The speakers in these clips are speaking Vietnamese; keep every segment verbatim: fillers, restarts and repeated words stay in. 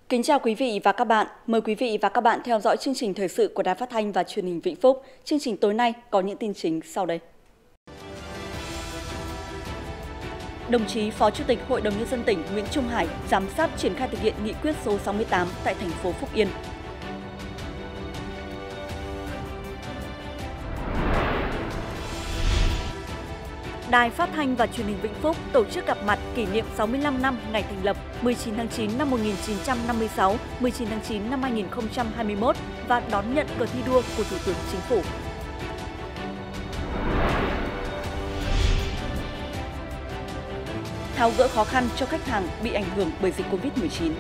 Kính chào quý vị và các bạn. Mời quý vị và các bạn theo dõi chương trình thời sự của Đài Phát thanh và Truyền hình Vĩnh Phúc. Chương trình tối nay có những tin chính sau đây. Đồng chí Phó Chủ tịch Hội đồng Nhân dân tỉnh Nguyễn Trung Hải giám sát triển khai thực hiện nghị quyết số sáu mươi tám tại thành phố Phúc Yên. Đài Phát thanh và Truyền hình Vĩnh Phúc tổ chức gặp mặt kỷ niệm sáu mươi lăm năm ngày thành lập mười chín tháng chín năm một nghìn chín trăm năm mươi sáu, mười chín tháng chín năm hai nghìn không trăm hai mươi mốt và đón nhận cờ thi đua của Thủ tướng Chính phủ. Tháo gỡ khó khăn cho khách hàng bị ảnh hưởng bởi dịch Covid mười chín.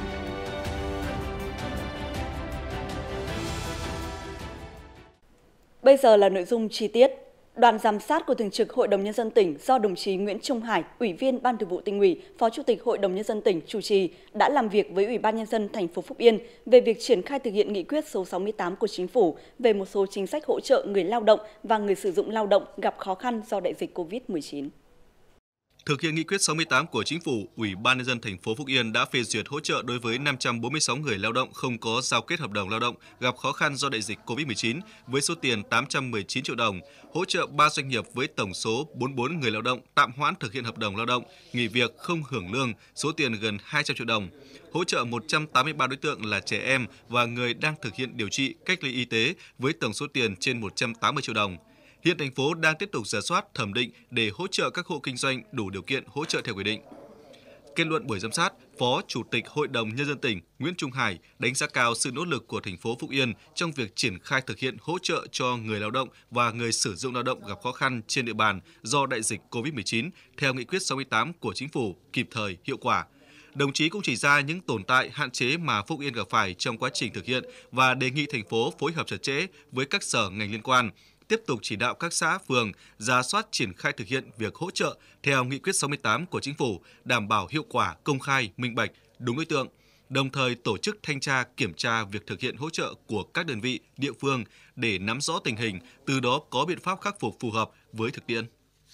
Bây giờ là nội dung chi tiết. Đoàn giám sát của Thường trực Hội đồng Nhân dân tỉnh do đồng chí Nguyễn Trung Hải, Ủy viên Ban Thường vụ Tỉnh ủy, Phó Chủ tịch Hội đồng Nhân dân tỉnh chủ trì đã làm việc với Ủy ban Nhân dân thành phố Phúc Yên về việc triển khai thực hiện nghị quyết số sáu mươi tám của Chính phủ về một số chính sách hỗ trợ người lao động và người sử dụng lao động gặp khó khăn do đại dịch Covid mười chín. Thực hiện nghị quyết sáu mươi tám của Chính phủ, Ủy ban Nhân dân thành phố Phúc Yên đã phê duyệt hỗ trợ đối với năm trăm bốn mươi sáu người lao động không có giao kết hợp đồng lao động gặp khó khăn do đại dịch Covid mười chín với số tiền tám trăm mười chín triệu đồng, hỗ trợ ba doanh nghiệp với tổng số bốn mươi bốn người lao động tạm hoãn thực hiện hợp đồng lao động, nghỉ việc không hưởng lương, số tiền gần hai trăm triệu đồng, hỗ trợ một trăm tám mươi ba đối tượng là trẻ em và người đang thực hiện điều trị cách ly y tế với tổng số tiền trên một trăm tám mươi triệu đồng. Hiện thành phố đang tiếp tục rà soát, thẩm định để hỗ trợ các hộ kinh doanh đủ điều kiện hỗ trợ theo quy định. Kết luận buổi giám sát, Phó Chủ tịch Hội đồng Nhân dân tỉnh Nguyễn Trung Hải đánh giá cao sự nỗ lực của thành phố Phúc Yên trong việc triển khai thực hiện hỗ trợ cho người lao động và người sử dụng lao động gặp khó khăn trên địa bàn do đại dịch Covid mười chín theo nghị quyết sáu mươi tám của Chính phủ kịp thời, hiệu quả. Đồng chí cũng chỉ ra những tồn tại, hạn chế mà Phúc Yên gặp phải trong quá trình thực hiện và đề nghị thành phố phối hợp chặt chẽ với các sở ngành liên quan, tiếp tục chỉ đạo các xã, phường rà soát triển khai thực hiện việc hỗ trợ theo nghị quyết sáu mươi tám của Chính phủ, đảm bảo hiệu quả, công khai, minh bạch, đúng đối tượng, đồng thời tổ chức thanh tra, kiểm tra việc thực hiện hỗ trợ của các đơn vị, địa phương để nắm rõ tình hình, từ đó có biện pháp khắc phục phù hợp với thực tiễn.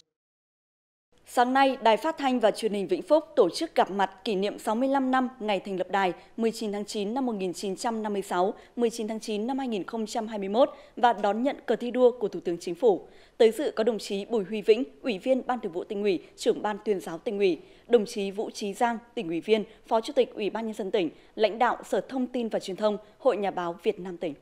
Sáng nay, Đài Phát thanh và Truyền hình Vĩnh Phúc tổ chức gặp mặt kỷ niệm sáu mươi lăm năm ngày thành lập đài mười chín tháng chín năm một nghìn chín trăm năm mươi sáu, mười chín tháng chín năm hai nghìn không trăm hai mươi mốt và đón nhận cờ thi đua của Thủ tướng Chính phủ. Tới dự có đồng chí Bùi Huy Vĩnh, Ủy viên Ban Thường vụ Tỉnh ủy, Trưởng Ban Tuyên giáo Tỉnh ủy, đồng chí Vũ Chí Giang, Tỉnh ủy viên, Phó Chủ tịch Ủy ban Nhân dân tỉnh, lãnh đạo Sở Thông tin và Truyền thông, Hội Nhà báo Việt Nam tỉnh.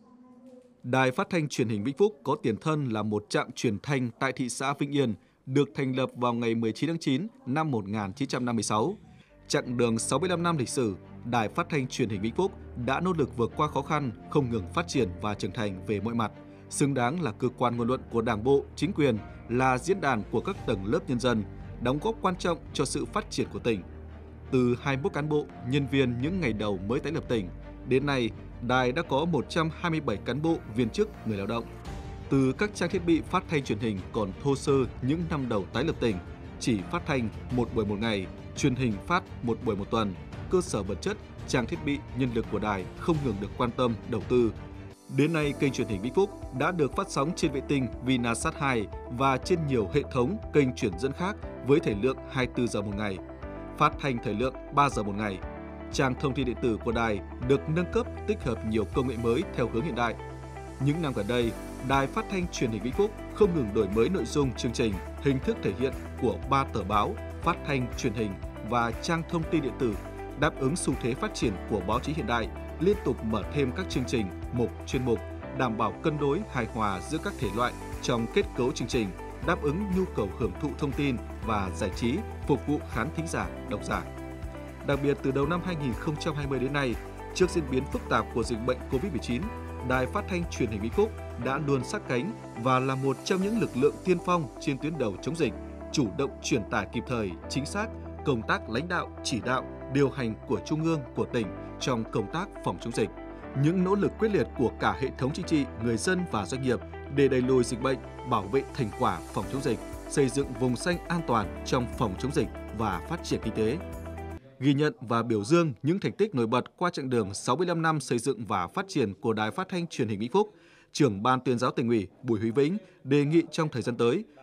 Đài Phát thanh Truyền hình Vĩnh Phúc có tiền thân là một trạm truyền thanh tại thị xã Vĩnh Yên, được thành lập vào ngày mười chín tháng chín năm một nghìn chín trăm năm mươi sáu. Chặng đường sáu mươi lăm năm lịch sử, Đài Phát thanh Truyền hình Vĩnh Phúc đã nỗ lực vượt qua khó khăn, không ngừng phát triển và trưởng thành về mọi mặt, xứng đáng là cơ quan ngôn luận của Đảng bộ, chính quyền, là diễn đàn của các tầng lớp nhân dân, đóng góp quan trọng cho sự phát triển của tỉnh. Từ hai mươi mốt cán bộ, nhân viên những ngày đầu mới tái lập tỉnh, đến nay, đài đã có một trăm hai mươi bảy cán bộ, viên chức, người lao động. Từ các trang thiết bị phát thanh truyền hình còn thô sơ những năm đầu tái lập tỉnh, chỉ phát thanh một buổi một ngày, truyền hình phát một buổi một tuần, cơ sở vật chất, trang thiết bị, nhân lực của đài không ngừng được quan tâm, đầu tư. Đến nay, kênh truyền hình Vĩnh Phúc đã được phát sóng trên vệ tinh Vinasat hai và trên nhiều hệ thống kênh truyền dẫn khác với thời lượng hai mươi tư giờ một ngày, phát thanh thời lượng ba giờ một ngày. Trang thông tin điện tử của đài được nâng cấp, tích hợp nhiều công nghệ mới theo hướng hiện đại. Những năm gần đây, Đài Phát thanh Truyền hình Vĩnh Phúc không ngừng đổi mới nội dung chương trình, hình thức thể hiện của ba tờ báo, phát thanh, truyền hình và trang thông tin điện tử, đáp ứng xu thế phát triển của báo chí hiện đại, liên tục mở thêm các chương trình, mục, chuyên mục, đảm bảo cân đối, hài hòa giữa các thể loại trong kết cấu chương trình, đáp ứng nhu cầu hưởng thụ thông tin và giải trí, phục vụ khán thính giả, độc giả. Đặc biệt từ đầu năm hai nghìn không trăm hai mươi đến nay, trước diễn biến phức tạp của dịch bệnh Covid mười chín, Đài Phát thanh Truyền hình Vĩnh Phúc đã luôn sát cánh và là một trong những lực lượng tiên phong trên tuyến đầu chống dịch, chủ động truyền tải kịp thời, chính xác công tác lãnh đạo, chỉ đạo, điều hành của Trung ương, của tỉnh trong công tác phòng chống dịch. Những nỗ lực quyết liệt của cả hệ thống chính trị, người dân và doanh nghiệp để đẩy lùi dịch bệnh, bảo vệ thành quả phòng chống dịch, xây dựng vùng xanh an toàn trong phòng chống dịch và phát triển kinh tế. Ghi nhận và biểu dương những thành tích nổi bật qua chặng đường sáu mươi lăm năm xây dựng và phát triển của Đài Phát thanh Truyền hình Vĩnh Phúc, Trưởng Ban Tuyên giáo Tỉnh ủy Bùi Huy Vĩnh đề nghị trong thời gian tới,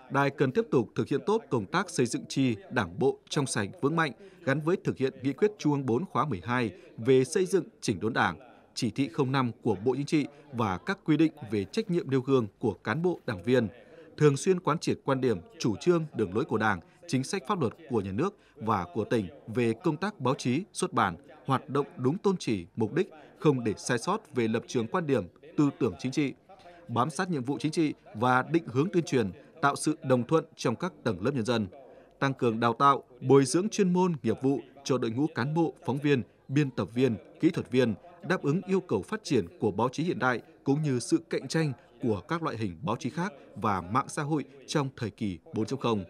Đài cần tiếp tục thực hiện tốt công tác xây dựng chi Đảng bộ trong sạch vững mạnh gắn với thực hiện nghị quyết Trung ương bốn khóa mười hai về xây dựng chỉnh đốn Đảng, chỉ thị không năm của Bộ Chính trị và các quy định về trách nhiệm nêu gương của cán bộ đảng viên, thường xuyên quán triệt quan điểm, chủ trương, đường lối của Đảng, chính sách pháp luật của nhà nước và của tỉnh về công tác báo chí, xuất bản, hoạt động đúng tôn chỉ, mục đích, không để sai sót về lập trường quan điểm, tư tưởng chính trị, bám sát nhiệm vụ chính trị và định hướng tuyên truyền, tạo sự đồng thuận trong các tầng lớp nhân dân, tăng cường đào tạo, bồi dưỡng chuyên môn, nghiệp vụ cho đội ngũ cán bộ, phóng viên, biên tập viên, kỹ thuật viên, đáp ứng yêu cầu phát triển của báo chí hiện đại cũng như sự cạnh tranh của các loại hình báo chí khác và mạng xã hội trong thời kỳ bốn chấm không.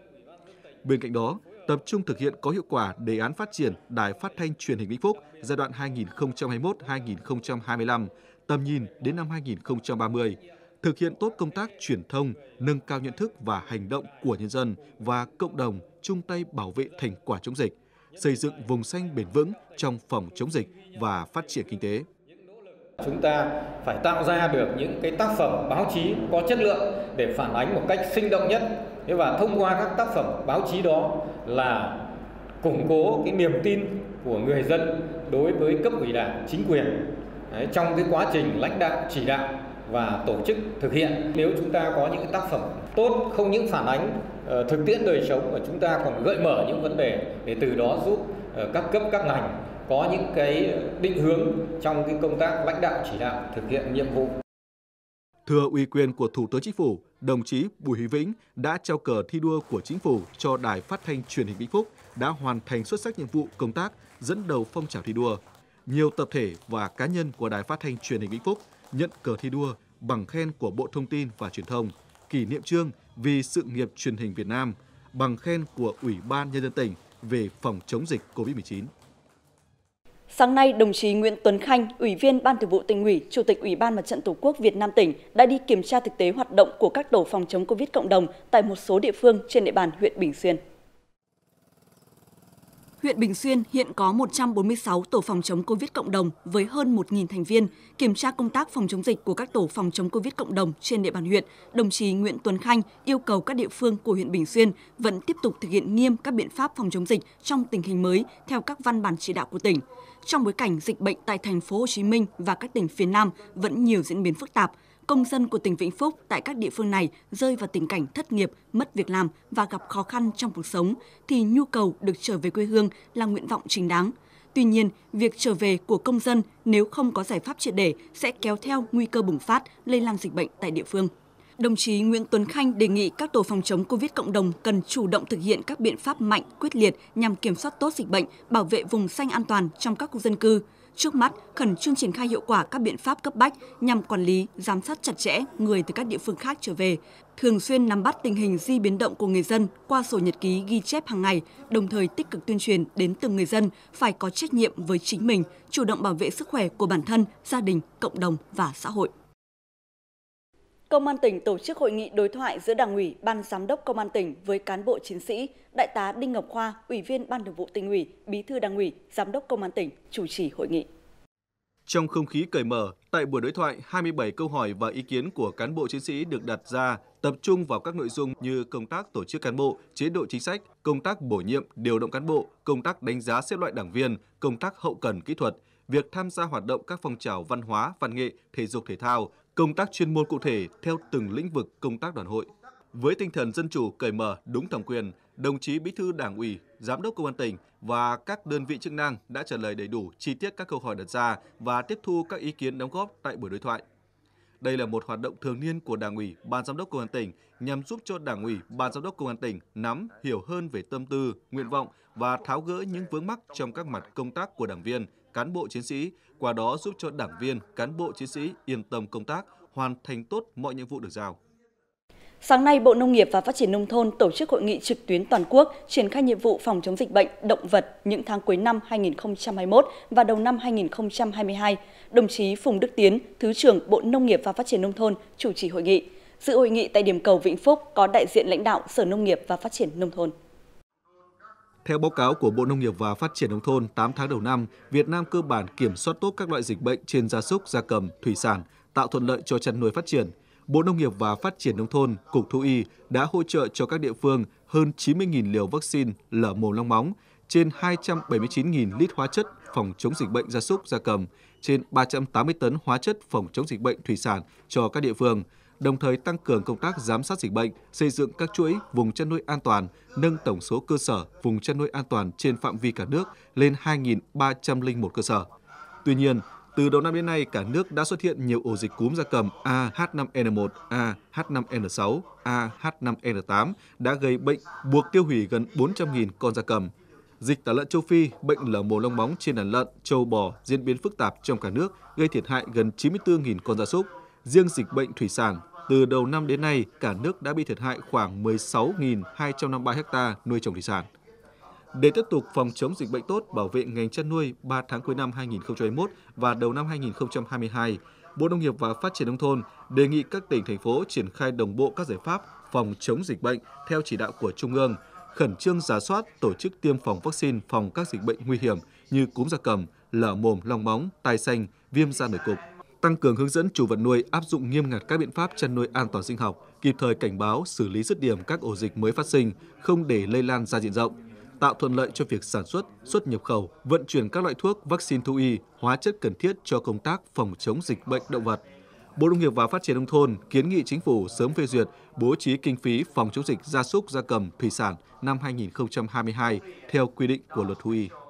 Bên cạnh đó, tập trung thực hiện có hiệu quả đề án phát triển Đài Phát thanh Truyền hình Vĩnh Phúc giai đoạn hai nghìn không trăm hai mươi mốt đến hai nghìn không trăm hai mươi lăm, tầm nhìn đến năm hai nghìn không trăm ba mươi, thực hiện tốt công tác truyền thông, nâng cao nhận thức và hành động của nhân dân và cộng đồng chung tay bảo vệ thành quả chống dịch, xây dựng vùng xanh bền vững trong phòng chống dịch và phát triển kinh tế. Chúng ta phải tạo ra được những cái tác phẩm báo chí có chất lượng để phản ánh một cách sinh động nhất. Và thông qua các tác phẩm báo chí đó là củng cố cái niềm tin của người dân đối với cấp ủy Đảng, chính quyền Đấy, trong cái quá trình lãnh đạo, chỉ đạo và tổ chức thực hiện. Nếu chúng ta có những tác phẩm tốt, không những phản ánh uh, thực tiễn đời sống mà chúng ta còn gợi mở những vấn đề để từ đó giúp uh, các cấp các ngành có những cái định hướng trong cái công tác lãnh đạo, chỉ đạo thực hiện nhiệm vụ. Thưa ủy quyền của Thủ tướng Chính phủ, đồng chí Bùi Huy Vĩnh đã trao cờ thi đua của Chính phủ cho Đài Phát thanh Truyền hình Vĩnh Phúc đã hoàn thành xuất sắc nhiệm vụ công tác dẫn đầu phong trào thi đua. Nhiều tập thể và cá nhân của Đài Phát thanh Truyền hình Vĩnh Phúc nhận cờ thi đua, bằng khen của Bộ Thông tin và Truyền thông, kỷ niệm chương vì sự nghiệp truyền hình Việt Nam, bằng khen của Ủy ban Nhân dân tỉnh về phòng chống dịch Covid mười chín. Sáng nay, đồng chí Nguyễn Tuấn Khanh, Ủy viên Ban Thường vụ Tỉnh ủy, Chủ tịch Ủy ban Mặt trận Tổ quốc Việt Nam tỉnh đã đi kiểm tra thực tế hoạt động của các tổ phòng chống Covid cộng đồng tại một số địa phương trên địa bàn huyện Bình Xuyên. Huyện Bình Xuyên hiện có một trăm bốn mươi sáu tổ phòng chống Covid cộng đồng với hơn một nghìn thành viên. Kiểm tra công tác phòng chống dịch của các tổ phòng chống Covid cộng đồng trên địa bàn huyện, đồng chí Nguyễn Tuấn Khanh yêu cầu các địa phương của huyện Bình Xuyên vẫn tiếp tục thực hiện nghiêm các biện pháp phòng chống dịch trong tình hình mới theo các văn bản chỉ đạo của tỉnh. Trong bối cảnh dịch bệnh tại thành phố Hồ Chí Minh và các tỉnh phía Nam vẫn nhiều diễn biến phức tạp, công dân của tỉnh Vĩnh Phúc tại các địa phương này rơi vào tình cảnh thất nghiệp, mất việc làm và gặp khó khăn trong cuộc sống, thì nhu cầu được trở về quê hương là nguyện vọng chính đáng. Tuy nhiên, việc trở về của công dân nếu không có giải pháp triệt để sẽ kéo theo nguy cơ bùng phát, lây lan dịch bệnh tại địa phương. Đồng chí Nguyễn Tuấn Khanh đề nghị các tổ phòng chống Covid cộng đồng cần chủ động thực hiện các biện pháp mạnh, quyết liệt nhằm kiểm soát tốt dịch bệnh, bảo vệ vùng xanh an toàn trong các khu dân cư. Trước mắt, khẩn trương triển khai hiệu quả các biện pháp cấp bách nhằm quản lý, giám sát chặt chẽ người từ các địa phương khác trở về, thường xuyên nắm bắt tình hình di biến động của người dân qua sổ nhật ký ghi chép hàng ngày, đồng thời tích cực tuyên truyền đến từng người dân phải có trách nhiệm với chính mình, chủ động bảo vệ sức khỏe của bản thân, gia đình, cộng đồng và xã hội. Công an tỉnh tổ chức hội nghị đối thoại giữa Đảng ủy, Ban Giám đốc Công an tỉnh với cán bộ chiến sĩ. Đại tá Đinh Ngọc Khoa, Ủy viên Ban Thường vụ Tỉnh ủy, Bí thư Đảng ủy, Giám đốc Công an tỉnh chủ trì hội nghị. Trong không khí cởi mở, tại buổi đối thoại, hai mươi bảy câu hỏi và ý kiến của cán bộ chiến sĩ được đặt ra, tập trung vào các nội dung như công tác tổ chức cán bộ, chế độ chính sách, công tác bổ nhiệm, điều động cán bộ, công tác đánh giá xếp loại đảng viên, công tác hậu cần kỹ thuật, việc tham gia hoạt động các phong trào văn hóa, văn nghệ, thể dục thể thao, công tác chuyên môn cụ thể theo từng lĩnh vực công tác đoàn hội. Với tinh thần dân chủ, cởi mở, đúng thẩm quyền, đồng chí Bí thư Đảng ủy, Giám đốc Công an tỉnh và các đơn vị chức năng đã trả lời đầy đủ, chi tiết các câu hỏi đặt ra và tiếp thu các ý kiến đóng góp tại buổi đối thoại. Đây là một hoạt động thường niên của Đảng ủy, Ban Giám đốc Công an tỉnh nhằm giúp cho Đảng ủy, Ban Giám đốc Công an tỉnh nắm, hiểu hơn về tâm tư, nguyện vọng và tháo gỡ những vướng mắc trong các mặt công tác của đảng viên, cán bộ chiến sĩ, qua đó giúp cho đảng viên, cán bộ chiến sĩ yên tâm công tác, hoàn thành tốt mọi nhiệm vụ được giao. Sáng nay, Bộ Nông nghiệp và Phát triển Nông thôn tổ chức hội nghị trực tuyến toàn quốc triển khai nhiệm vụ phòng chống dịch bệnh động vật những tháng cuối năm hai nghìn không trăm hai mươi mốt và đầu năm hai nghìn không trăm hai mươi hai. Đồng chí Phùng Đức Tiến, Thứ trưởng Bộ Nông nghiệp và Phát triển Nông thôn chủ trì hội nghị. Dự hội nghị tại điểm cầu Vĩnh Phúc có đại diện lãnh đạo Sở Nông nghiệp và Phát triển Nông thôn. Theo báo cáo của Bộ Nông nghiệp và Phát triển Nông thôn, tám tháng đầu năm, Việt Nam cơ bản kiểm soát tốt các loại dịch bệnh trên gia súc, gia cầm, thủy sản, tạo thuận lợi cho chăn nuôi phát triển. Bộ Nông nghiệp và Phát triển Nông thôn, Cục Thú y đã hỗ trợ cho các địa phương hơn chín mươi nghìn liều vaccine lở mồm long móng, trên hai trăm bảy mươi chín nghìn lít hóa chất phòng chống dịch bệnh gia súc gia cầm, trên ba trăm tám mươi tấn hóa chất phòng chống dịch bệnh thủy sản cho các địa phương, đồng thời tăng cường công tác giám sát dịch bệnh, xây dựng các chuỗi vùng chăn nuôi an toàn, nâng tổng số cơ sở vùng chăn nuôi an toàn trên phạm vi cả nước lên hai nghìn ba trăm lẻ một cơ sở. Tuy nhiên, từ đầu năm đến nay, cả nước đã xuất hiện nhiều ổ dịch cúm gia cầm A H năm N một, A H năm N sáu, A H năm N tám đã gây bệnh buộc tiêu hủy gần bốn trăm nghìn con gia cầm. Dịch tả lợn châu Phi, bệnh lở mồm long móng trên đàn lợn, trâu bò diễn biến phức tạp trong cả nước, gây thiệt hại gần chín mươi tư nghìn con gia súc. Riêng dịch bệnh thủy sản, từ đầu năm đến nay, cả nước đã bị thiệt hại khoảng mười sáu nghìn hai trăm năm mươi ba ha nuôi trồng thủy sản. Để tiếp tục phòng chống dịch bệnh tốt, bảo vệ ngành chăn nuôi ba tháng cuối năm hai nghìn không trăm hai mươi mốt và đầu năm hai nghìn không trăm hai mươi hai, Bộ Nông nghiệp và Phát triển Nông thôn đề nghị các tỉnh, thành phố triển khai đồng bộ các giải pháp phòng chống dịch bệnh theo chỉ đạo của Trung ương, khẩn trương rà soát, tổ chức tiêm phòng vaccine phòng các dịch bệnh nguy hiểm như cúm gia cầm, lở mồm long móng, tai xanh, viêm da nổi cục. Tăng cường hướng dẫn chủ vật nuôi áp dụng nghiêm ngặt các biện pháp chăn nuôi an toàn sinh học, kịp thời cảnh báo, xử lý dứt điểm các ổ dịch mới phát sinh, không để lây lan ra diện rộng, tạo thuận lợi cho việc sản xuất, xuất nhập khẩu, vận chuyển các loại thuốc, vaccine thú y, hóa chất cần thiết cho công tác phòng chống dịch bệnh động vật. Bộ Nông nghiệp và Phát triển Nông thôn kiến nghị Chính phủ sớm phê duyệt bố trí kinh phí phòng chống dịch gia súc gia cầm thủy sản năm hai nghìn không trăm hai mươi hai theo quy định của Luật Thú y.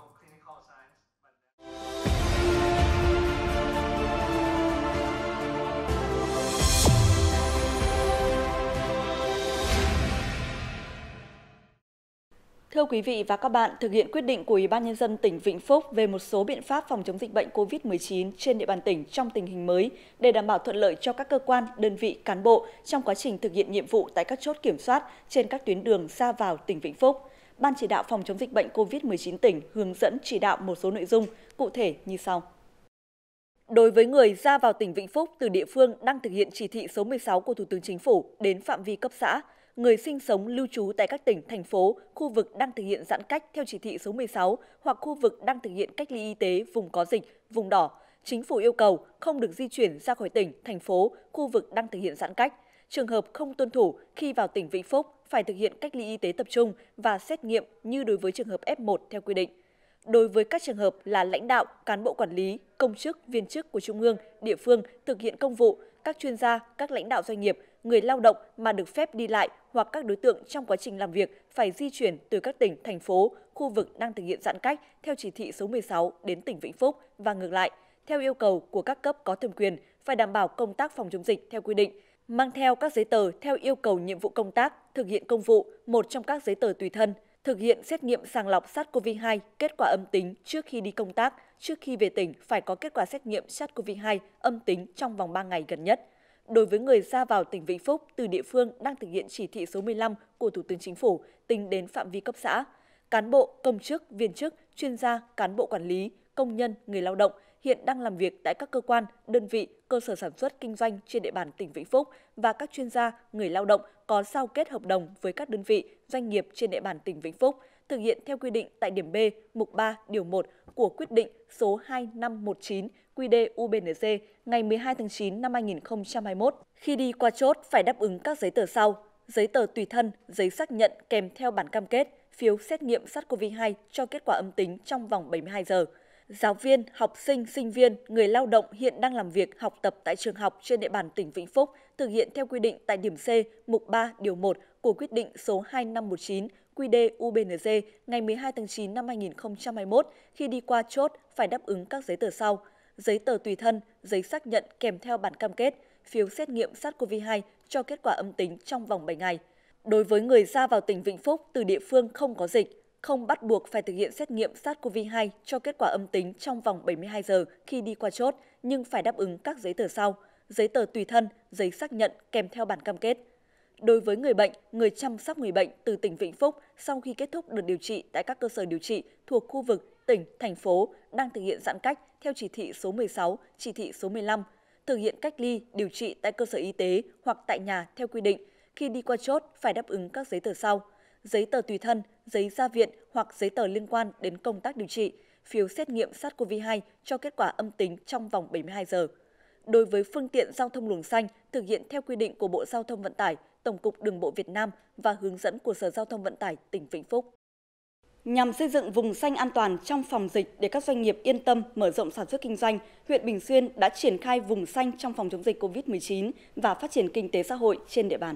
Thưa quý vị và các bạn, thực hiện quyết định của Ủy ban Nhân dân tỉnh Vĩnh Phúc về một số biện pháp phòng chống dịch bệnh covid mười chín trên địa bàn tỉnh trong tình hình mới để đảm bảo thuận lợi cho các cơ quan, đơn vị, cán bộ trong quá trình thực hiện nhiệm vụ tại các chốt kiểm soát trên các tuyến đường ra vào tỉnh Vĩnh Phúc, Ban chỉ đạo phòng chống dịch bệnh covid mười chín tỉnh hướng dẫn chỉ đạo một số nội dung cụ thể như sau. Đối với người ra vào tỉnh Vĩnh Phúc từ địa phương đang thực hiện chỉ thị số mười sáu của Thủ tướng Chính phủ đến phạm vi cấp xã, người sinh sống lưu trú tại các tỉnh, thành phố, khu vực đang thực hiện giãn cách theo chỉ thị số mười sáu hoặc khu vực đang thực hiện cách ly y tế vùng có dịch, vùng đỏ, Chính phủ yêu cầu không được di chuyển ra khỏi tỉnh, thành phố, khu vực đang thực hiện giãn cách. Trường hợp không tuân thủ khi vào tỉnh Vĩnh Phúc phải thực hiện cách ly y tế tập trung và xét nghiệm như đối với trường hợp F một theo quy định. Đối với các trường hợp là lãnh đạo, cán bộ quản lý, công chức, viên chức của Trung ương, địa phương thực hiện công vụ, các chuyên gia, các lãnh đạo doanh nghiệp, người lao động mà được phép đi lại hoặc các đối tượng trong quá trình làm việc phải di chuyển từ các tỉnh, thành phố, khu vực đang thực hiện giãn cách theo chỉ thị số mười sáu đến tỉnh Vĩnh Phúc và ngược lại, theo yêu cầu của các cấp có thẩm quyền phải đảm bảo công tác phòng chống dịch theo quy định, mang theo các giấy tờ theo yêu cầu nhiệm vụ công tác, thực hiện công vụ, một trong các giấy tờ tùy thân, thực hiện xét nghiệm sàng lọc SARS-xê o vê hai kết quả âm tính trước khi đi công tác, trước khi về tỉnh phải có kết quả xét nghiệm SARS-xê o vê hai âm tính trong vòng ba ngày gần nhất. Đối với người ra vào tỉnh Vĩnh Phúc từ địa phương đang thực hiện chỉ thị số mười lăm của Thủ tướng Chính phủ tính đến phạm vi cấp xã, cán bộ, công chức, viên chức, chuyên gia, cán bộ quản lý, công nhân, người lao động hiện đang làm việc tại các cơ quan, đơn vị, cơ sở sản xuất kinh doanh trên địa bàn tỉnh Vĩnh Phúc và các chuyên gia, người lao động có giao kết hợp đồng với các đơn vị, doanh nghiệp trên địa bàn tỉnh Vĩnh Phúc thực hiện theo quy định tại điểm B, mục ba, điều một của quyết định số hai năm một chín quy đê u bê en giê ngày mười hai tháng chín năm hai nghìn không trăm hai mươi mốt. Khi đi qua chốt phải đáp ứng các giấy tờ sau: giấy tờ tùy thân, giấy xác nhận kèm theo bản cam kết, phiếu xét nghiệm SARS-xê o vê hai cho kết quả âm tính trong vòng bảy mươi hai giờ. Giáo viên, học sinh, sinh viên, người lao động hiện đang làm việc, học tập tại trường học trên địa bàn tỉnh Vĩnh Phúc thực hiện theo quy định tại điểm C, mục ba, điều một của quyết định số hai năm một chín quy đê u bê en giê ngày mười hai tháng chín năm hai nghìn không trăm hai mươi mốt. Khi đi qua chốt phải đáp ứng các giấy tờ sau: giấy tờ tùy thân, giấy xác nhận kèm theo bản cam kết, phiếu xét nghiệm SARS-xê o vê hai cho kết quả âm tính trong vòng bảy ngày. Đối với người ra vào tỉnh Vĩnh Phúc từ địa phương không có dịch, không bắt buộc phải thực hiện xét nghiệm SARS-xê o vê hai cho kết quả âm tính trong vòng bảy mươi hai giờ khi đi qua chốt, nhưng phải đáp ứng các giấy tờ sau: giấy tờ tùy thân, giấy xác nhận kèm theo bản cam kết. Đối với người bệnh, người chăm sóc người bệnh từ tỉnh Vĩnh Phúc sau khi kết thúc đợt điều trị tại các cơ sở điều trị thuộc khu vực, tỉnh, thành phố đang thực hiện giãn cách theo chỉ thị số mười sáu, chỉ thị số mười lăm, thực hiện cách ly, điều trị tại cơ sở y tế hoặc tại nhà theo quy định, khi đi qua chốt phải đáp ứng các giấy tờ sau: giấy tờ tùy thân, giấy ra viện hoặc giấy tờ liên quan đến công tác điều trị, phiếu xét nghiệm SARS-xê o vê hai cho kết quả âm tính trong vòng bảy mươi hai giờ. đối với phương tiện giao thông luồng xanh thực hiện theo quy định của Bộ Giao thông Vận tải, Tổng cục Đường bộ Việt Nam và hướng dẫn của Sở Giao thông Vận tải tỉnh Vĩnh Phúc. Nhằm xây dựng vùng xanh an toàn trong phòng dịch để các doanh nghiệp yên tâm mở rộng sản xuất kinh doanh, huyện Bình Xuyên đã triển khai vùng xanh trong phòng chống dịch covid mười chín và phát triển kinh tế xã hội trên địa bàn.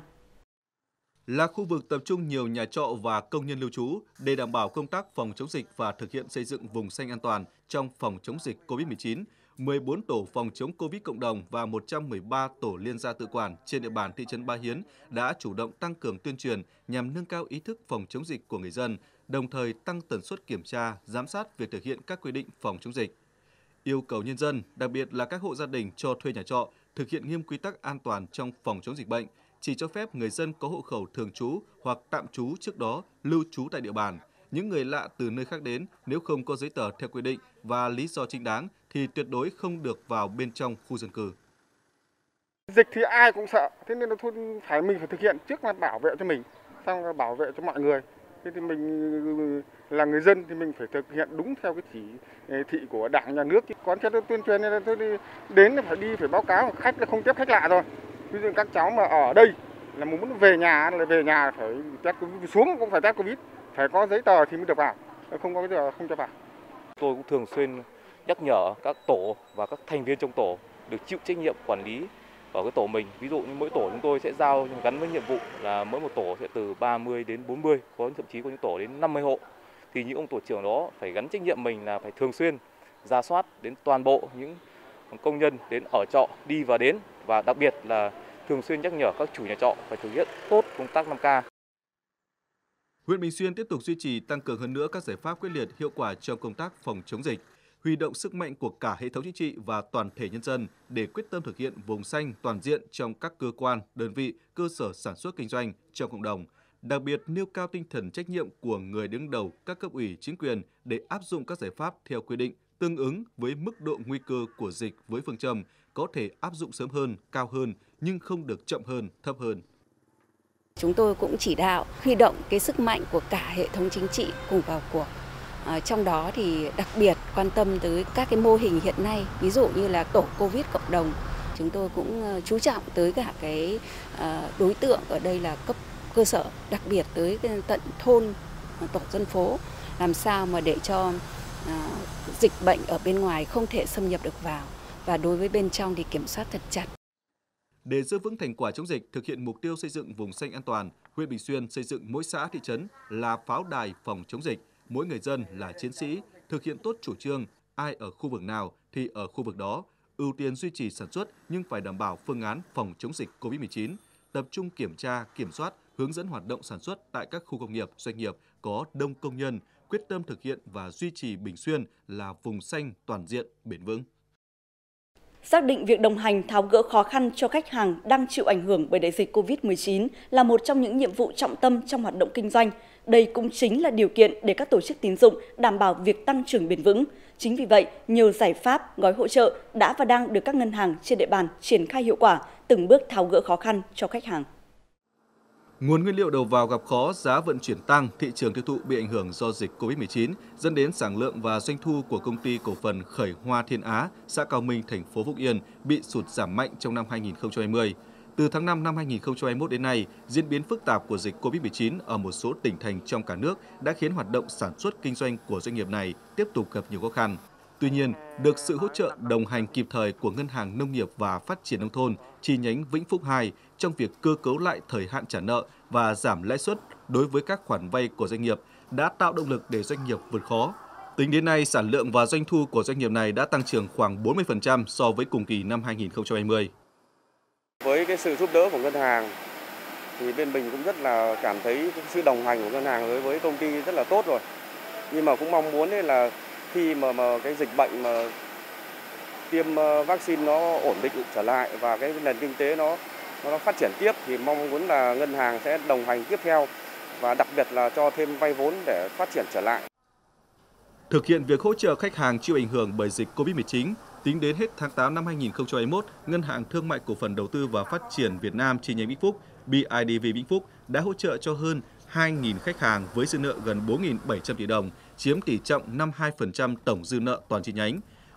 Là khu vực tập trung nhiều nhà trọ và công nhân lưu trú để đảm bảo công tác phòng chống dịch và thực hiện xây dựng vùng xanh an toàn trong phòng chống dịch covid mười chín, mười bốn tổ phòng chống Covid cộng đồng và một trăm mười ba tổ liên gia tự quản trên địa bàn thị trấn Ba Hiến đã chủ động tăng cường tuyên truyền nhằm nâng cao ý thức phòng chống dịch của người dân, đồng thời tăng tần suất kiểm tra, giám sát việc thực hiện các quy định phòng chống dịch. Yêu cầu nhân dân, đặc biệt là các hộ gia đình cho thuê nhà trọ, thực hiện nghiêm quy tắc an toàn trong phòng chống dịch bệnh, chỉ cho phép người dân có hộ khẩu thường trú hoặc tạm trú trước đó lưu trú tại địa bàn. Những người lạ từ nơi khác đến nếu không có giấy tờ theo quy định và lý do chính đáng thì tuyệt đối không được vào bên trong khu dân cư. Dịch thì ai cũng sợ, thế nên là thôi phải mình phải thực hiện trước là bảo vệ cho mình, xong là bảo vệ cho mọi người. Thế thì mình là người dân thì mình phải thực hiện đúng theo cái chỉ thị của Đảng, Nhà nước. Quán triệt tuyên truyền nên tôi đi đến là phải đi phải báo cáo khách là không tiếp khách lạ rồi. Ví dụ các cháu mà ở đây là muốn về nhà là về nhà phải test Covid, xuống cũng phải test Covid, phải có giấy tờ thì mới được vào, không có giấy tờ không cho vào. Tôi cũng thường xuyên nhắc nhở các tổ và các thành viên trong tổ được chịu trách nhiệm quản lý ở cái tổ mình. Ví dụ như mỗi tổ chúng tôi sẽ giao gắn với nhiệm vụ là mỗi một tổ sẽ từ ba mươi đến bốn mươi, có thậm chí có những tổ đến năm mươi hộ. Thì những ông tổ trưởng đó phải gắn trách nhiệm mình là phải thường xuyên rà soát đến toàn bộ những công nhân đến ở trọ đi và đến, và đặc biệt là thường xuyên nhắc nhở các chủ nhà trọ phải thực hiện tốt công tác năm K. Huyện Bình Xuyên tiếp tục duy trì tăng cường hơn nữa các giải pháp quyết liệt hiệu quả trong công tác phòng chống dịch, huy động sức mạnh của cả hệ thống chính trị và toàn thể nhân dân để quyết tâm thực hiện vùng xanh toàn diện trong các cơ quan, đơn vị, cơ sở sản xuất kinh doanh trong cộng đồng. Đặc biệt nêu cao tinh thần trách nhiệm của người đứng đầu các cấp ủy chính quyền để áp dụng các giải pháp theo quy định tương ứng với mức độ nguy cơ của dịch với phương châm có thể áp dụng sớm hơn, cao hơn nhưng không được chậm hơn, thấp hơn. Chúng tôi cũng chỉ đạo huy động cái sức mạnh của cả hệ thống chính trị cùng vào cuộc. À, trong đó thì đặc biệt quan tâm tới các cái mô hình hiện nay, ví dụ như là tổ Covid cộng đồng. Chúng tôi cũng chú trọng tới cả cái à, đối tượng ở đây là cấp cơ sở, đặc biệt tới tận thôn, tổ dân phố, làm sao mà để cho à, dịch bệnh ở bên ngoài không thể xâm nhập được vào, và đối với bên trong thì kiểm soát thật chặt. Để giữ vững thành quả chống dịch, thực hiện mục tiêu xây dựng vùng xanh an toàn, huyện Bình Xuyên xây dựng mỗi xã thị trấn là pháo đài phòng chống dịch, mỗi người dân là chiến sĩ, thực hiện tốt chủ trương ai ở khu vực nào thì ở khu vực đó, ưu tiên duy trì sản xuất nhưng phải đảm bảo phương án phòng chống dịch Covid mười chín, tập trung kiểm tra, kiểm soát, hướng dẫn hoạt động sản xuất tại các khu công nghiệp, doanh nghiệp có đông công nhân, quyết tâm thực hiện và duy trì Bình Xuyên là vùng xanh toàn diện, bền vững. Xác định việc đồng hành tháo gỡ khó khăn cho khách hàng đang chịu ảnh hưởng bởi đại dịch Covid mười chín là một trong những nhiệm vụ trọng tâm trong hoạt động kinh doanh. Đây cũng chính là điều kiện để các tổ chức tín dụng đảm bảo việc tăng trưởng bền vững. Chính vì vậy, nhiều giải pháp, gói hỗ trợ đã và đang được các ngân hàng trên địa bàn triển khai hiệu quả, từng bước tháo gỡ khó khăn cho khách hàng. Nguồn nguyên liệu đầu vào gặp khó, giá vận chuyển tăng, thị trường tiêu thụ bị ảnh hưởng do dịch Covid mười chín, dẫn đến sản lượng và doanh thu của công ty cổ phần Khởi Hoa Thiên Á, xã Cao Minh, thành phố Phúc Yên bị sụt giảm mạnh trong năm hai nghìn không trăm hai mươi. Từ tháng năm năm hai nghìn không trăm hai mươi mốt đến nay, diễn biến phức tạp của dịch Covid mười chín ở một số tỉnh thành trong cả nước đã khiến hoạt động sản xuất kinh doanh của doanh nghiệp này tiếp tục gặp nhiều khó khăn. Tuy nhiên, được sự hỗ trợ đồng hành kịp thời của Ngân hàng Nông nghiệp và Phát triển Nông thôn chi nhánh Vĩnh Phúc hai trong việc cơ cấu lại thời hạn trả nợ và giảm lãi suất đối với các khoản vay của doanh nghiệp đã tạo động lực để doanh nghiệp vượt khó. Tính đến nay, sản lượng và doanh thu của doanh nghiệp này đã tăng trưởng khoảng bốn mươi phần trăm so với cùng kỳ năm hai nghìn không trăm hai mươi. Với cái sự giúp đỡ của ngân hàng thì bên mình cũng rất là cảm thấy sự đồng hành của ngân hàng đối với công ty rất là tốt rồi. Nhưng mà cũng mong muốn là khi mà, mà cái dịch bệnh mà tiêm vaccine nó ổn định trở lại và cái nền kinh tế nó nó phát triển tiếp thì mong muốn là ngân hàng sẽ đồng hành tiếp theo và đặc biệt là cho thêm vay vốn để phát triển trở lại. Thực hiện việc hỗ trợ khách hàng chịu ảnh hưởng bởi dịch Covid mười chín, tính đến hết tháng tám năm hai nghìn không trăm hai mươi mốt, Ngân hàng Thương mại Cổ phần Đầu tư và Phát triển Việt Nam chi nhánh Vĩnh Phúc, bê i đê vê Vĩnh Phúc đã hỗ trợ cho hơn hai nghìn khách hàng với dư nợ gần bốn nghìn bảy trăm tỷ đồng, chiếm tỷ trọng năm mươi hai phần trăm tổng dư nợ toàn chi nhánh.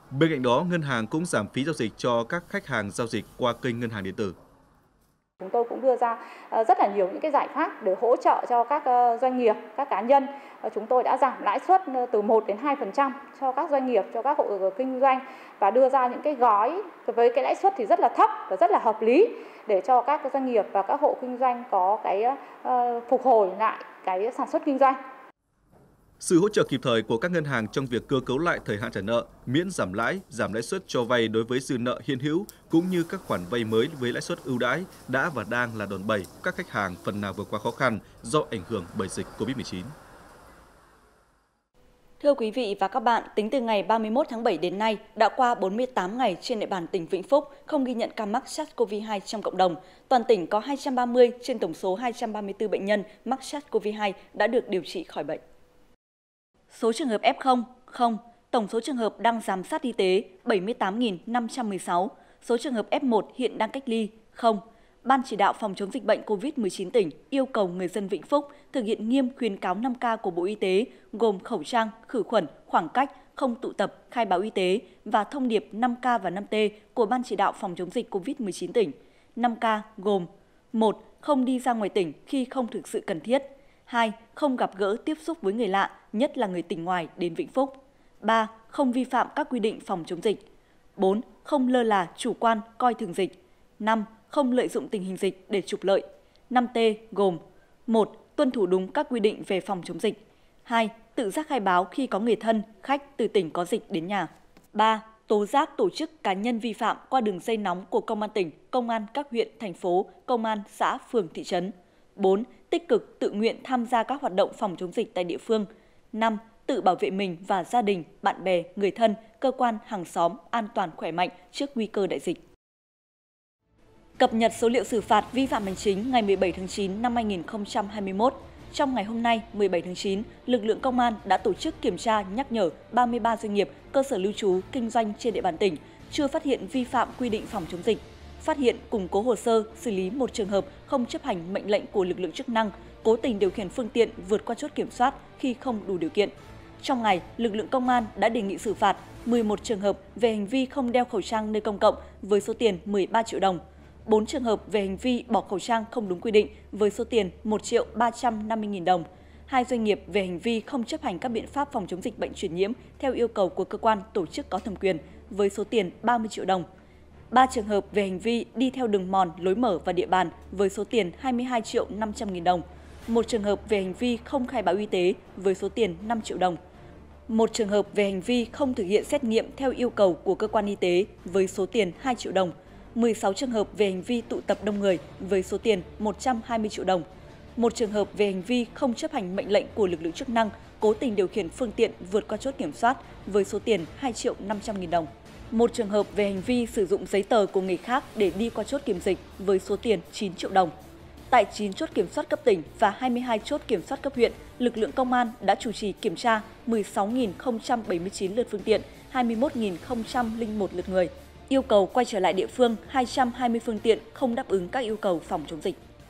Bên cạnh đó, ngân hàng cũng giảm phí giao dịch cho các khách hàng giao dịch qua kênh ngân hàng điện tử. Chúng tôi cũng đưa ra rất là nhiều những cái giải pháp để hỗ trợ cho các doanh nghiệp, các cá nhân. Chúng tôi đã giảm lãi suất từ một đến hai phần trăm cho các doanh nghiệp, cho các hộ kinh doanh và đưa ra những cái gói với cái lãi suất thì rất là thấp và rất là hợp lý để cho các doanh nghiệp và các hộ kinh doanh có cái phục hồi lại cái sản xuất kinh doanh. Sự hỗ trợ kịp thời của các ngân hàng trong việc cơ cấu lại thời hạn trả nợ, miễn giảm lãi, giảm lãi suất cho vay đối với dư nợ hiện hữu cũng như các khoản vay mới với lãi suất ưu đãi đã và đang là đòn bẩy các khách hàng phần nào vượt qua khó khăn do ảnh hưởng bởi dịch Covid mười chín. Thưa quý vị và các bạn, tính từ ngày ba mươi mốt tháng bảy đến nay, đã qua bốn mươi tám ngày trên địa bàn tỉnh Vĩnh Phúc không ghi nhận ca mắc SARS-xê o vê hai trong cộng đồng. Toàn tỉnh có hai trăm ba mươi trên tổng số hai trăm ba mươi tư bệnh nhân mắc SARS-xê o vê hai đã được điều trị khỏi bệnh. Số trường hợp ép không, không. Tổng số trường hợp đang giám sát y tế bảy mươi tám nghìn năm trăm mười sáu. Số trường hợp ép một hiện đang cách ly, không. Ban chỉ đạo phòng chống dịch bệnh Covid mười chín tỉnh yêu cầu người dân Vĩnh Phúc thực hiện nghiêm khuyến cáo năm K của Bộ Y tế gồm khẩu trang, khử khuẩn, khoảng cách, không tụ tập, khai báo y tế và thông điệp năm K và năm T của Ban chỉ đạo phòng chống dịch Covid mười chín tỉnh. năm K gồm: một. Không đi ra ngoài tỉnh khi không thực sự cần thiết. hai. Không gặp gỡ tiếp xúc với người lạ, nhất là người tỉnh ngoài đến Vĩnh Phúc. ba. Không vi phạm các quy định phòng chống dịch. bốn. Không lơ là, chủ quan, coi thường dịch. năm. Không lợi dụng tình hình dịch để trục lợi. năm T gồm: một. Tuân thủ đúng các quy định về phòng chống dịch. hai. Tự giác khai báo khi có người thân, khách từ tỉnh có dịch đến nhà. ba. Tố giác tổ chức cá nhân vi phạm qua đường dây nóng của Công an tỉnh, Công an các huyện, thành phố, Công an xã, phường, thị trấn. bốn. Tích cực tự nguyện tham gia các hoạt động phòng chống dịch tại địa phương. năm. Tự bảo vệ mình và gia đình, bạn bè, người thân, cơ quan, hàng xóm an toàn khỏe mạnh trước nguy cơ đại dịch. Cập nhật số liệu xử phạt vi phạm hành chính ngày mười bảy tháng chín năm hai nghìn không trăm hai mươi mốt. Trong ngày hôm nay, mười bảy tháng chín, lực lượng công an đã tổ chức kiểm tra nhắc nhở ba mươi ba doanh nghiệp, cơ sở lưu trú, kinh doanh trên địa bàn tỉnh, chưa phát hiện vi phạm quy định phòng chống dịch. Phát hiện, củng cố hồ sơ, xử lý một trường hợp không chấp hành mệnh lệnh của lực lượng chức năng, cố tình điều khiển phương tiện vượt qua chốt kiểm soát khi không đủ điều kiện. Trong ngày, lực lượng công an đã đề nghị xử phạt mười một trường hợp về hành vi không đeo khẩu trang nơi công cộng với số tiền mười ba triệu đồng. bốn trường hợp về hành vi bỏ khẩu trang không đúng quy định với số tiền một triệu ba trăm năm mươi nghìn đồng. hai doanh nghiệp về hành vi không chấp hành các biện pháp phòng chống dịch bệnh truyền nhiễm theo yêu cầu của cơ quan tổ chức có thẩm quyền với số tiền ba mươi triệu đồng. ba trường hợp về hành vi đi theo đường mòn, lối mở và địa bàn với số tiền hai mươi hai triệu năm trăm nghìn đồng. một trường hợp về hành vi không khai báo y tế với số tiền năm triệu đồng. một trường hợp về hành vi không thực hiện xét nghiệm theo yêu cầu của cơ quan y tế với số tiền hai triệu đồng. mười sáu trường hợp về hành vi tụ tập đông người với số tiền một trăm hai mươi triệu đồng. một trường hợp về hành vi không chấp hành mệnh lệnh của lực lượng chức năng, cố tình điều khiển phương tiện vượt qua chốt kiểm soát với số tiền hai triệu năm trăm nghìn đồng. một trường hợp về hành vi sử dụng giấy tờ của người khác để đi qua chốt kiểm dịch với số tiền chín triệu đồng. Tại chín chốt kiểm soát cấp tỉnh và hai mươi hai chốt kiểm soát cấp huyện, lực lượng công an đã chủ trì kiểm tra mười sáu nghìn không trăm bảy mươi chín lượt phương tiện, hai mươi mốt nghìn không trăm lẻ một lượt người. Yêu cầu quay trở lại địa phương hai trăm hai mươi phương tiện không đáp ứng các yêu cầu phòng chống dịch.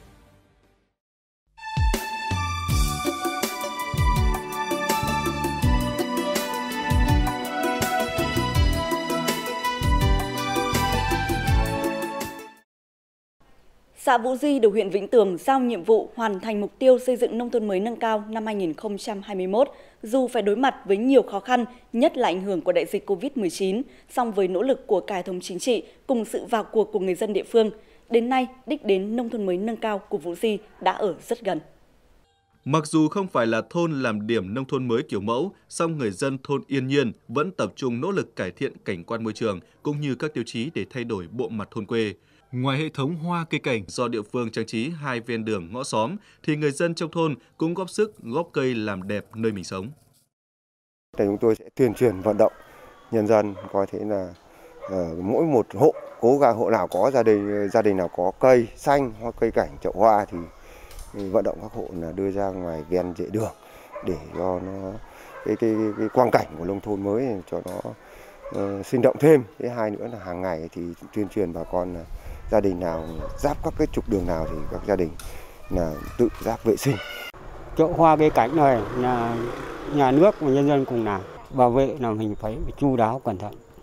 Xã Vũ Di được huyện Vĩnh Tường giao nhiệm vụ hoàn thành mục tiêu xây dựng nông thôn mới nâng cao năm hai nghìn không trăm hai mươi mốt, dù phải đối mặt với nhiều khó khăn, nhất là ảnh hưởng của đại dịch Covid mười chín, song với nỗ lực của cả hệ thống chính trị cùng sự vào cuộc của người dân địa phương, đến nay đích đến nông thôn mới nâng cao của Vũ Di đã ở rất gần. Mặc dù không phải là thôn làm điểm nông thôn mới kiểu mẫu, song người dân thôn Yên Nhiên vẫn tập trung nỗ lực cải thiện cảnh quan môi trường cũng như các tiêu chí để thay đổi bộ mặt thôn quê. Ngoài hệ thống hoa cây cảnh do địa phương trang trí hai ven đường ngõ xóm, thì người dân trong thôn cũng góp sức góp cây làm đẹp nơi mình sống. Chúng tôi sẽ tuyên truyền vận động nhân dân coi thế là uh, mỗi một hộ, cố gắng hộ nào có gia đình gia đình nào có cây xanh hoa cây cảnh chậu hoa thì vận động các hộ là đưa ra ngoài ven vệ đường để cho nó cái cái, cái quang cảnh của nông thôn mới cho nó uh, sinh động thêm. Thứ hai nữa là hàng ngày thì tuyên truyền bà con là gia đình nào giáp các cái trục đường nào thì các gia đình là tự giác vệ sinh. Chậu hoa cây cảnh này nhà nhà nước và nhân dân cùng làm, bảo vệ là mình phải chu đáo cẩn thận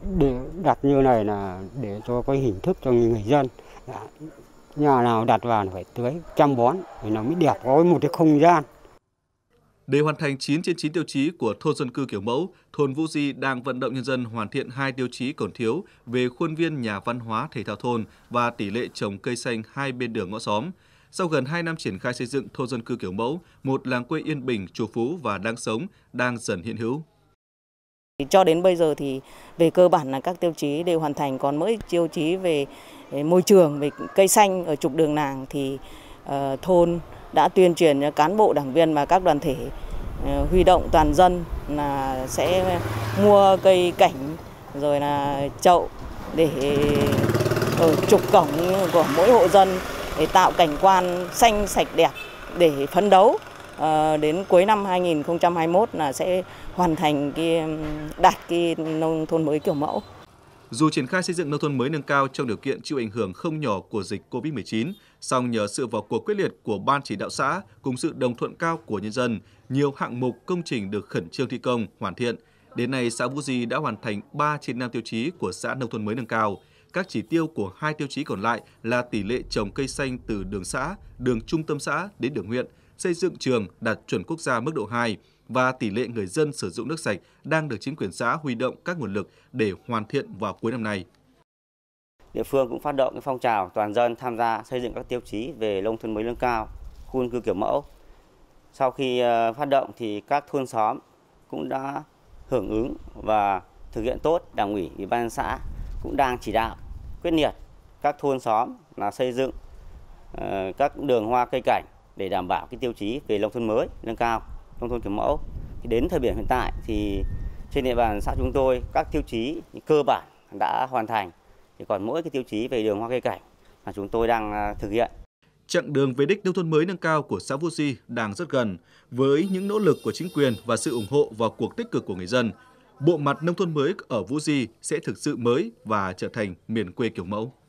để đặt như này là để cho cái hình thức cho người dân. Nhà nào đặt vào phải tưới chăm bón thì nó mới đẹp, có một cái không gian. Để hoàn thành chín trên chín tiêu chí của thôn dân cư kiểu mẫu, thôn Vũ Di đang vận động nhân dân hoàn thiện hai tiêu chí còn thiếu về khuôn viên nhà văn hóa thể thao thôn và tỷ lệ trồng cây xanh hai bên đường ngõ xóm. Sau gần hai năm triển khai xây dựng thôn dân cư kiểu mẫu, một làng quê yên bình, trù phú và đáng sống đang dần hiện hữu. Cho đến bây giờ thì về cơ bản là các tiêu chí đều hoàn thành, còn mỗi tiêu chí về môi trường, về cây xanh ở trục đường làng thì uh, thôn đã tuyên truyền cho cán bộ, đảng viên và các đoàn thể uh, huy động toàn dân là sẽ mua cây cảnh rồi là chậu để ở trục cổng của mỗi hộ dân để tạo cảnh quan xanh sạch đẹp để phấn đấu uh, đến cuối năm hai nghìn không trăm hai mươi mốt là sẽ hoàn thành cái đạt cái nông thôn mới kiểu mẫu. Dù triển khai xây dựng nông thôn mới nâng cao trong điều kiện chịu ảnh hưởng không nhỏ của dịch Covid mười chín, song nhờ sự vào cuộc quyết liệt của ban chỉ đạo xã cùng sự đồng thuận cao của nhân dân, nhiều hạng mục công trình được khẩn trương thi công, hoàn thiện. Đến nay, xã Vũ Di đã hoàn thành ba trên năm tiêu chí của xã nông thôn mới nâng cao. Các chỉ tiêu của hai tiêu chí còn lại là tỷ lệ trồng cây xanh từ đường xã, đường trung tâm xã đến đường huyện, xây dựng trường đạt chuẩn quốc gia mức độ hai và tỷ lệ người dân sử dụng nước sạch đang được chính quyền xã huy động các nguồn lực để hoàn thiện vào cuối năm nay. Địa phương cũng phát động cái phong trào toàn dân tham gia xây dựng các tiêu chí về nông thôn mới nâng cao, khu dân cư kiểu mẫu. Sau khi phát động thì các thôn xóm cũng đã hưởng ứng và thực hiện tốt. Đảng ủy, ủy ban xã cũng đang chỉ đạo quyết liệt các thôn xóm là xây dựng các đường hoa cây cảnh để đảm bảo cái tiêu chí về nông thôn mới nâng cao, nông thôn kiểu mẫu. Thì đến thời điểm hiện tại thì trên địa bàn xã chúng tôi các tiêu chí cơ bản đã hoàn thành, thì còn mỗi cái tiêu chí về đường hoa cây cảnh mà chúng tôi đang thực hiện. Chặng đường về đích nông thôn mới nâng cao của xã Vũ Di đang rất gần. Với những nỗ lực của chính quyền và sự ủng hộ vào cuộc tích cực của người dân, bộ mặt nông thôn mới ở Vũ Di sẽ thực sự mới và trở thành miền quê kiểu mẫu.